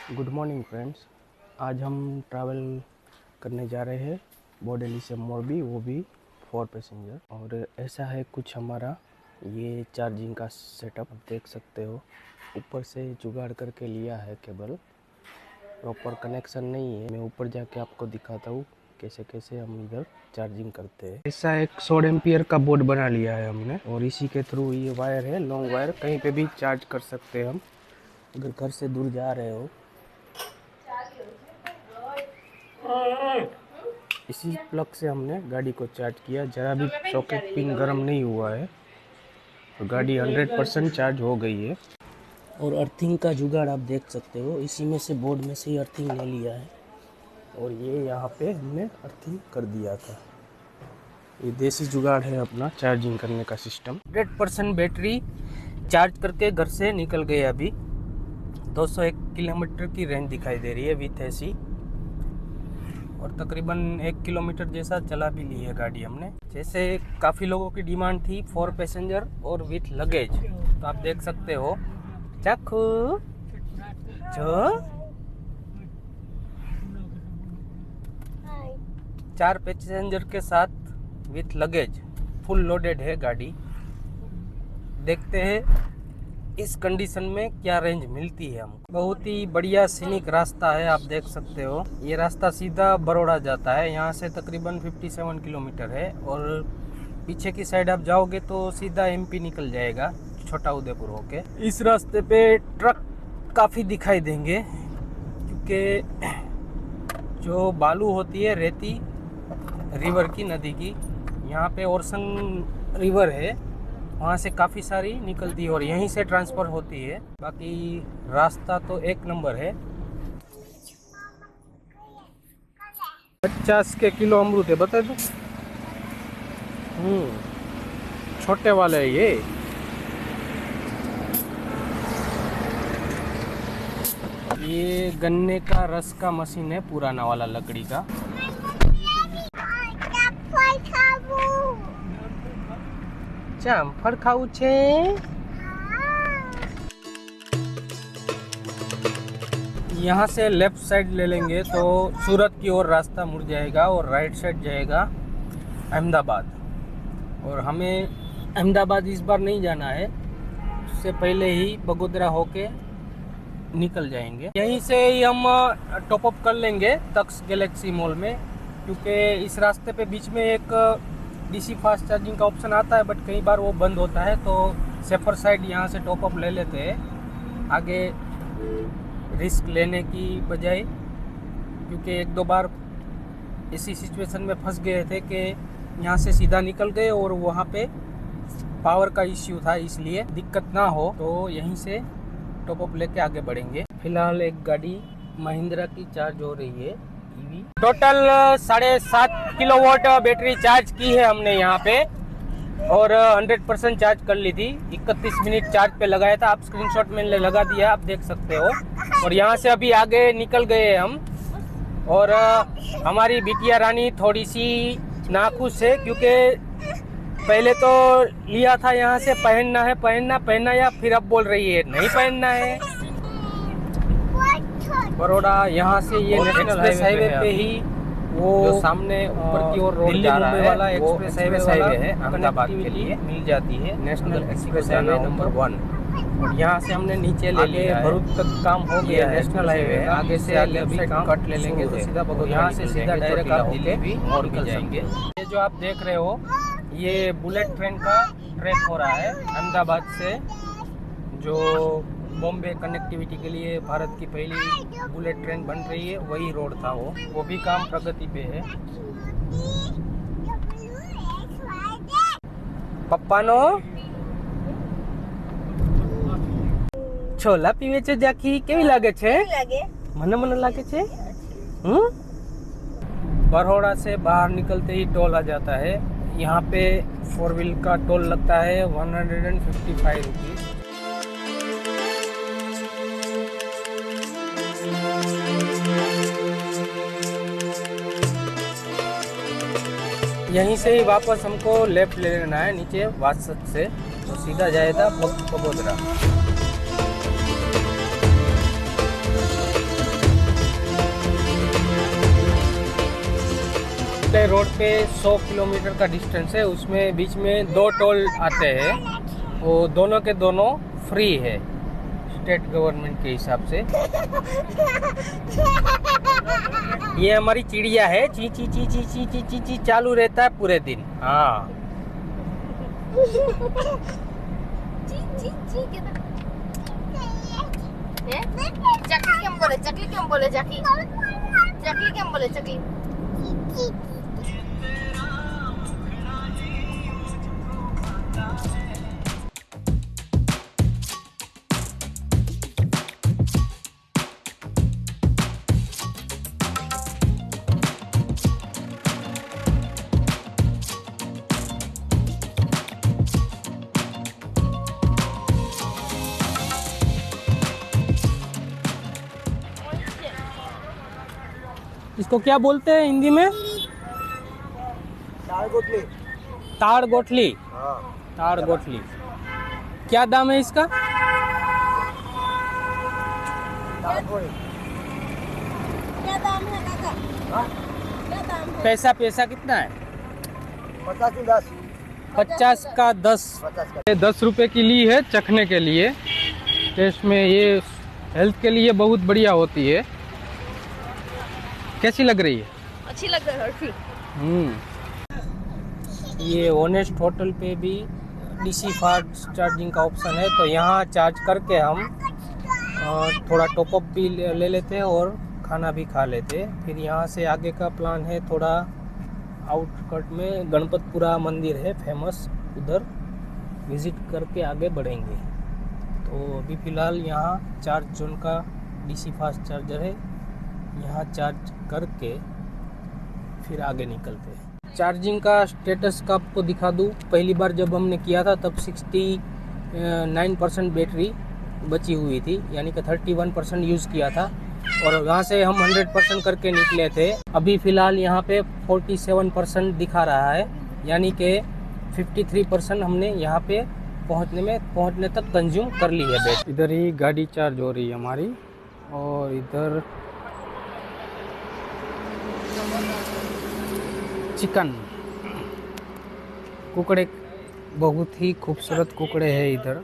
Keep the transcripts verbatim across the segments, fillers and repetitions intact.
Good morning friends. आज हम travel करने जा रहे हैं बोडेली से मोरबी, वो भी फोर पैसेंजर। और ऐसा है कुछ हमारा ये चार्जिंग का सेटअप, देख सकते हो। ऊपर से जुगाड़ करके लिया है, केबल प्रॉपर कनेक्शन नहीं है। मैं ऊपर जाके आपको दिखाता हूँ कैसे कैसे हम इधर चार्जिंग करते हैं। ऐसा एक सौ एम्पियर का बोर्ड बना लिया है हमने, और इसी के थ्रू ये वायर है, लॉन्ग वायर, कहीं पे भी चार्ज कर सकते हैं हम। अगर घर से दूर जा रहे हो, इसी प्लग से हमने गाड़ी को चार्ज किया। जरा भी सॉकेट पिन गर्म नहीं हुआ है, तो गाड़ी हंड्रेड परसेंट चार्ज हो गई है। और अर्थिंग का जुगाड़ आप देख सकते हो, इसी में से बोर्ड में से ही अर्थिंग ले लिया है, और ये यहाँ पे हमने अर्थिंग कर दिया था। ये देसी जुगाड़ है अपना चार्जिंग करने का system. Hundred percent battery charge करके घर से निकल गए। अभी दो सौ एक किलोमीटर की रेंज दिखाई दे रही है विथ एसी, और तकरीबन एक किलोमीटर जैसा चला भी ली है गाड़ी हमने। जैसे काफ़ी लोगों की डिमांड थी फोर पैसेंजर और विथ लगेज, तो आप देख सकते हो। चाकू जो चार पैसेंजर के साथ विथ लगेज फुल लोडेड है गाड़ी। देखते हैं इस कंडीशन में क्या रेंज मिलती है हमको। बहुत ही बढ़िया सीनिक रास्ता है, आप देख सकते हो। ये रास्ता सीधा बड़ौदा जाता है, यहाँ से तकरीबन सत्तावन किलोमीटर है, और पीछे की साइड आप जाओगे तो सीधा एमपी निकल जाएगा, छोटा उदयपुर होके। इस रास्ते पे ट्रक काफ़ी दिखाई देंगे, क्योंकि जो बालू होती है, रेती रिवर की, नदी की, यहाँ पे ओरसंग रिवर है, वहाँ से काफ़ी सारी निकलती है और यहीं से ट्रांसफ़र होती है। बाकी रास्ता तो एक नंबर है। पचास के किलो अमरूद है, बता दो। हम्म छोटे वाले है ये। ये गन्ने का रस का मशीन है, पुराना वाला लकड़ी का। जामफळ खाऊ छे। यहाँ से लेफ्ट साइड ले लेंगे तो सूरत की ओर रास्ता मुड़ जाएगा, और राइट साइड जाएगा अहमदाबाद। और हमें अहमदाबाद इस बार नहीं जाना है, उससे पहले ही बगोदरा होके निकल जाएंगे। यहीं से ही हम टॉप अप कर लेंगे तक्स गैलेक्सी मॉल में, क्योंकि इस रास्ते पे बीच में एक डीसी फास्ट चार्जिंग का ऑप्शन आता है, बट कई बार वो बंद होता है, तो सेफर साइड यहाँ से टॉप अप ले लेते हैं आगे रिस्क लेने की बजाय। क्योंकि एक दो बार इसी सिचुएशन में फंस गए थे कि यहाँ से सीधा निकल गए और वहाँ पे पावर का इश्यू था, इसलिए दिक्कत ना हो तो यहीं से टॉप अप लेके आगे बढ़ेंगे। फिलहाल एक गाड़ी महिंद्रा की चार्ज हो रही है, ईवी। टोटल साढ़े सात किलोवाट बैटरी चार्ज की है हमने यहाँ पे, और हंड्रेड परसेंट चार्ज कर ली थी। इकतीस मिनट चार्ज पे लगाया था, आप स्क्रीनशॉट मैंने लगा दिया, आप देख सकते हो। और यहाँ से अभी आगे निकल गए हम, और हमारी बिटिया रानी थोड़ी सी नाखुश है, क्योंकि पहले तो लिया था यहाँ से, पहनना है पहनना पहनना या फिर अब बोल रही है नहीं पहनना है। बड़ौदा यहाँ से ये नेशनल हाईवे पे ही वो जो सामने ऊपर की ओर रोड जा रहा है वाला एक्सप्रेस हाईवे है, अहमदाबाद के लिए मिल जाती है, national express highway number one. और यहाँ से हमने नीचे ले लिए, भरूच तक काम हो गया, नेशनल हाईवे है। आगे से आगे अभी कट ले लेंगे तो सीधा बगोदरा, यहाँ से सीधा डायरेक्ट आप दिल्ली भी और निकल जाएंगे। ये जो आप देख रहे हो, ये बुलेट ट्रेन का ट्रैक हो रहा है अहमदाबाद से, जो बॉम्बे कनेक्टिविटी के लिए भारत की पहली बुलेट ट्रेन बन रही है, वही रोड था वो वो भी काम प्रगति पे है। पप्पा नो छोला पीवे छे जाकी, केवी लागे छे? મને મને લાગે છે। हम्म बड़ौदा से बाहर निकलते ही टोल आ जाता है। यहाँ पे फोर व्हील का टोल लगता है one hundred and fifty five rupees. यहीं से ही वापस हमको लेफ्ट ले लेना है नीचे वासद से, तो सीधा जाएगा बगोदरा। डिस्प्ले रोड पे सौ किलोमीटर का डिस्टेंस है, उसमें बीच में दो टोल आते हैं, वो दोनों के दोनों फ्री है स्टेट गवर्नमेंट के हिसाब से। ये हमारी चिड़िया है, ची ची ची ची ची ची ची ची चालू रहता है पूरे दिन। हाँ ची ची ची चकली क्यों बोले चकली क्यों बोले चकली चकली क्यों बोले चकली। इसको क्या बोलते हैं हिंदी में? ताड़ गोटली। ताड़ गोटली। हाँ। ताड़ गोटली। क्या दाम है इसका? ताड़ गोटली। क्या दाम है काका? हाँ? क्या दाम है? पैसा पैसा कितना है? पचास की दस। पचास का दस। पचास का ये दस रुपए की ली है चखने के लिए, टेस्ट में ये हेल्थ के लिए बहुत बढ़िया होती है। कैसी लग रही है? अच्छी लग रही है। ठीक। हम्म ये ऑनेस्ट होटल पे भी डीसी फास्ट चार्जिंग का ऑप्शन है, तो यहाँ चार्ज करके हम अ, थोड़ा टॉपअप भी ले ले लेते हैं और खाना भी खा लेते हैं। फिर यहाँ से आगे का प्लान है, थोड़ा आउटकट में गणपतपुरा मंदिर है फेमस, उधर विज़िट करके आगे बढ़ेंगे। तो अभी फ़िलहाल यहाँ चार्ज जोन का डीसी फास्ट चार्जर है, यहाँ चार्ज करके फिर आगे निकलते हैं। चार्जिंग का स्टेटस का आपको दिखा दूँ, पहली बार जब हमने किया था तब सिक्सटी नाइन परसेंट बैटरी बची हुई थी, यानी कि थर्टी वन परसेंट यूज़ किया था, और वहाँ से हम हंड्रेड परसेंट करके निकले थे। अभी फ़िलहाल यहाँ पे फोर्टी सेवन परसेंट दिखा रहा है, यानी कि फिफ्टी थ्री परसेंट हमने यहाँ पे पहुँचने में पहुँचने तक कंज्यूम कर ली है बैटरी। इधर ही गाड़ी चार्ज हो रही है हमारी, और इधर चिकन कुकड़े, बहुत ही खूबसूरत कुकड़े हैं इधर।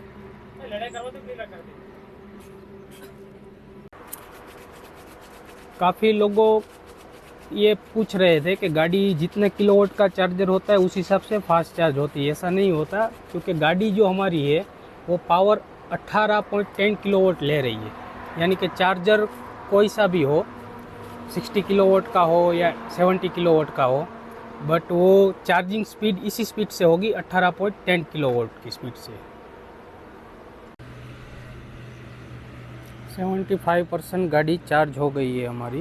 काफ़ी लोगों ये पूछ रहे थे कि गाड़ी जितने किलोवाट का चार्जर होता है उस हिसाब से फास्ट चार्ज होती है। ऐसा नहीं होता, क्योंकि गाड़ी जो हमारी है वो पावर अठारह पॉइंट टेन किलोवाट ले रही है, यानी कि चार्जर कोई सा भी हो, सिक्सटी किलोवाट का हो या सेवेंटी किलोवाट का हो, बट वो चार्जिंग स्पीड इसी स्पीड से होगी, अठारह पॉइंट टेन किलोवाट की स्पीड से। सेवेंटी फाइव परसेंट गाड़ी चार्ज हो गई है हमारी।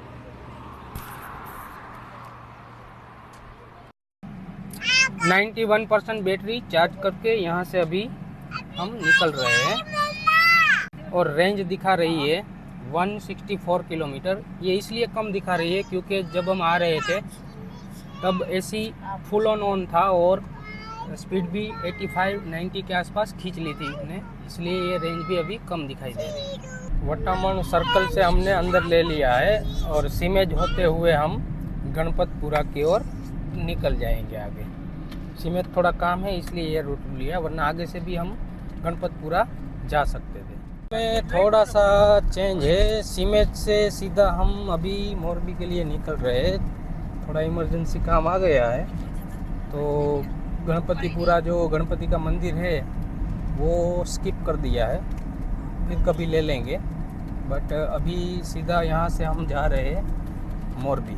Ninety one percent battery charge करके यहाँ से अभी हम निकल रहे हैं, और रेंज दिखा रही है वन सिक्सटी फोर किलोमीटर। ये इसलिए कम दिखा रही है क्योंकि जब हम आ रहे थे तब एसी फुल ऑन ऑन था और स्पीड भी एटी फाइव नाइन्टी के आसपास खींच ली थी इसने, इसलिए ये रेंज भी अभी कम दिखाई दे रही है। वटामन सर्कल से हमने अंदर ले लिया है, और सीमेज होते हुए हम गणपतपुरा की ओर निकल जाएंगे आगे। सीमेज थोड़ा काम है इसलिए ये रूट लिया, वरना आगे से भी हम गणपतपुरा जा सकते थे। में थोड़ा सा चेंज है, सीमेज से सीधा हम अभी मोरबी के लिए निकल रहे हैं। थोड़ा इमरजेंसी काम आ गया है, तो गणपतिपुरा जो गणपति का मंदिर है वो स्किप कर दिया है, फिर कभी ले लेंगे, बट अभी सीधा यहाँ से हम जा रहे हैं मोरबी।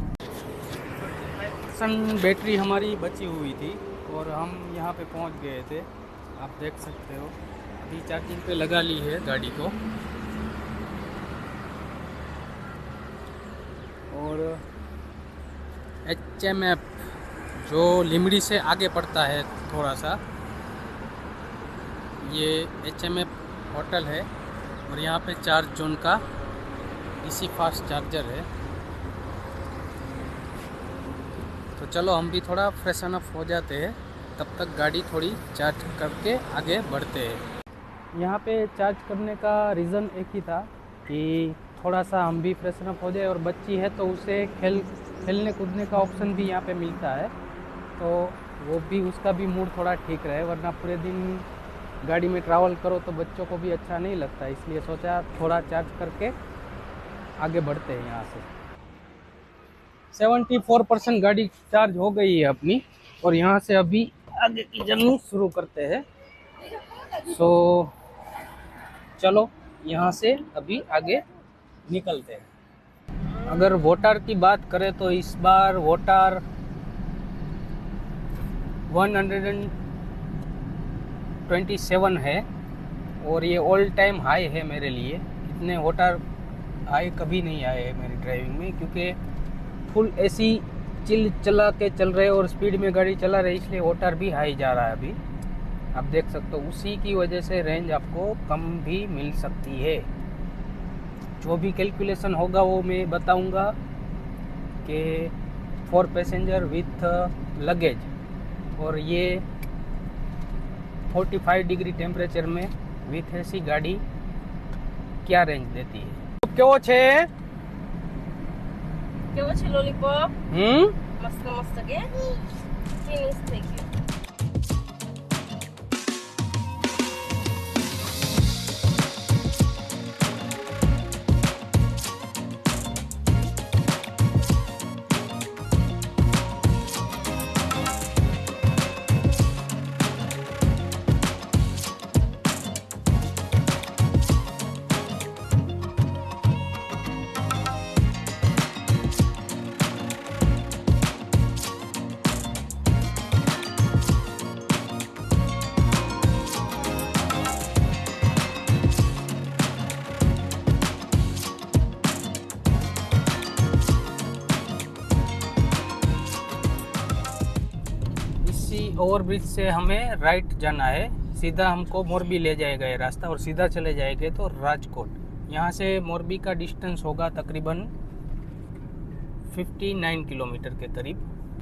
सन बैटरी हमारी बची हुई थी और हम यहाँ पे पहुँच गए थे, आप देख सकते हो। अभी चार्जिंग पे लगा ली है गाड़ी को, और एच एम एफ जो लिमड़ी से आगे पड़ता है थोड़ा सा, ये एच एम एफ होटल है, और यहाँ पे चार्ज जोन का इसी फास्ट चार्जर है। तो चलो हम भी थोड़ा फ्रेशन अप हो जाते हैं, तब तक गाड़ी थोड़ी चार्ज करके आगे बढ़ते हैं। यहाँ पे चार्ज करने का रीज़न एक ही था कि थोड़ा सा हम भी फ्रेशन अप हो जाए, और बच्ची है तो उसे खेल खेलने कूदने का ऑप्शन भी यहाँ पे मिलता है, तो वो भी उसका भी मूड थोड़ा ठीक रहे, वरना पूरे दिन गाड़ी में ट्रैवल करो तो बच्चों को भी अच्छा नहीं लगता। इसलिए सोचा थोड़ा चार्ज करके आगे बढ़ते हैं यहाँ से। चौहत्तर परसेंट गाड़ी चार्ज हो गई है अपनी, और यहाँ से अभी आगे की जर्नी शुरू करते हैं। सो चलो यहाँ से अभी आगे निकलते हैं। अगर वोटर की बात करें तो इस बार वोटर एक सौ सत्ताईस है, और ये ऑल टाइम हाई है मेरे लिए। इतने वोटर हाई कभी नहीं आए हैं मेरी ड्राइविंग में, क्योंकि फुल एसी चिल चला के चल रहे और स्पीड में गाड़ी चला रहे, इसलिए वोटर भी हाई जा रहा है अभी। आप देख सकते हो, उसी की वजह से रेंज आपको कम भी मिल सकती है। जो भी कैलकुलेशन होगा वो मैं बताऊंगा कि फोर पैसेंजर विथ लगेज, और ये पैंतालीस डिग्री टेम्परेचर में विथ एसी गाड़ी क्या रेंज देती है। કેવો છે કેવો છે લોલીપોપ? હમ મસ્ત મસ્ત કે ફિનિશ થઈ ગયું. ओवरब्रिज से हमें राइट जाना है, सीधा हमको मोरबी ले जाएगा ये रास्ता, और सीधा चले जाएंगे तो राजकोट। यहाँ से मोरबी का डिस्टेंस होगा तकरीबन उनसठ किलोमीटर के करीब।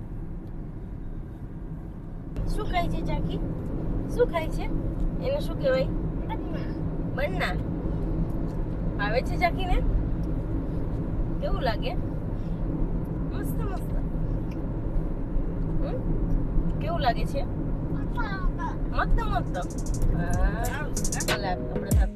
શું ખાય છે ચાકી? શું ખાય છે? એને શું કહેવાય? બન્ના. આવે છે ચાકીને? કેવું લાગે? મસ્ત મસ્ત. હમ? કેવું લાગે છે? મસ્ત મસ્ત. હા, ચાલ આપણે સાથે.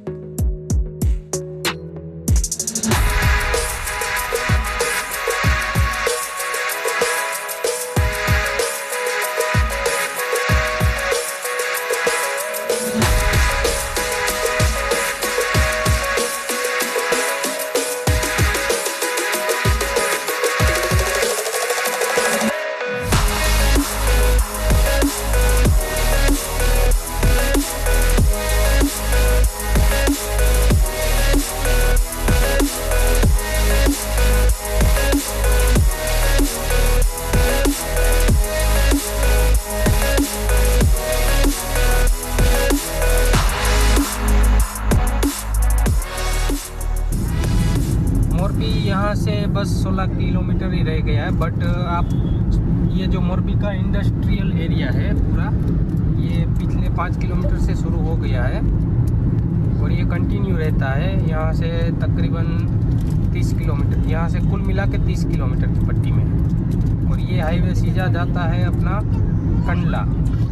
यहाँ से बस सोलह किलोमीटर ही रह गया है, बट आप ये जो मोरबी का इंडस्ट्रियल एरिया है पूरा, ये पिछले पाँच किलोमीटर से शुरू हो गया है और ये कंटिन्यू रहता है यहाँ से तकरीबन तीस किलोमीटर, यहाँ से कुल मिला के तीस किलोमीटर की पट्टी में। और ये हाईवे सीधा जाता है अपना कंडला।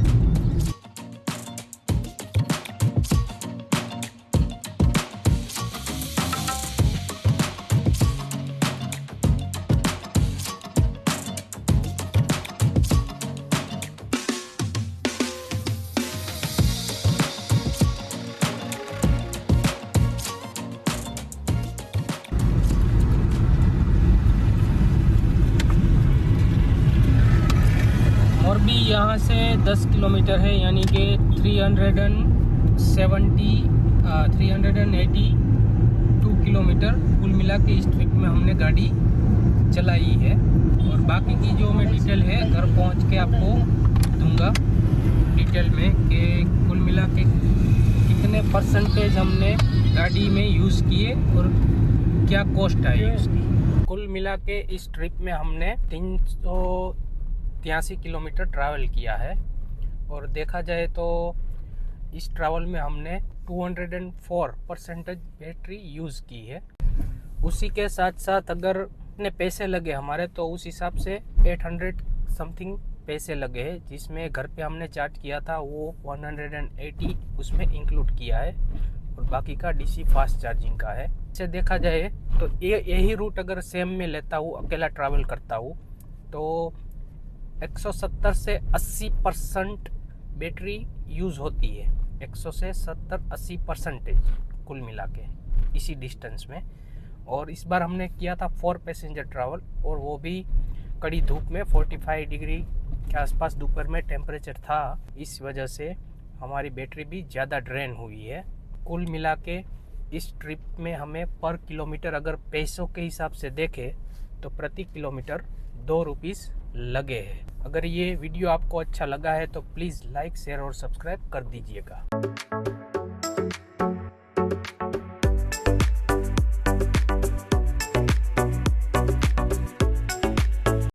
मोरबी यहाँ से दस किलोमीटर है, यानी कि तीन सौ सत्तर तीन सौ बयासी किलोमीटर कुल मिला के इस ट्रिप में हमने गाड़ी चलाई है। और बाकी की जो मैं डिटेल है घर पहुँच के आपको दूंगा डिटेल में कि कुल मिला के कितने परसेंटेज हमने गाड़ी में यूज़ किए और क्या कॉस्ट आई उसकी। कुल मिला के इस ट्रिप में हमने तीन सौ तिरासी किलोमीटर ट्रैवल किया है, और देखा जाए तो इस ट्रैवल में हमने दो सौ चार परसेंटेज बैटरी यूज़ की है। उसी के साथ साथ अगर इतने पैसे लगे हमारे, तो उस हिसाब से आठ सौ समथिंग पैसे लगे हैं, जिसमें घर पे हमने चार्ज किया था वो एक सौ अस्सी उसमें इंक्लूड किया है, और बाकी का डीसी फास्ट चार्जिंग का है। इसे देखा जाए तो ये यही रूट अगर सेम में लेता हूँ, अकेला ट्रैवल करता हूँ, तो एक सौ सत्तर से अस्सी परसेंट बैटरी यूज़ होती है। एक सौ से सत्तर अस्सी परसेंटेज कुल मिला के इसी डिस्टेंस में। और इस बार हमने किया था फोर पैसेंजर ट्रैवल, और वो भी कड़ी धूप में, पैंतालीस डिग्री के आसपास दोपहर में टेम्परेचर था। इस वजह से हमारी बैटरी भी ज़्यादा ड्रेन हुई है। कुल मिला के इस ट्रिप में हमें पर किलोमीटर अगर पैसों के हिसाब से देखें तो प्रति किलोमीटर दो रुपीस लगे हैं। अगर ये वीडियो आपको अच्छा लगा है तो प्लीज़ लाइक, शेयर और सब्सक्राइब कर दीजिएगा।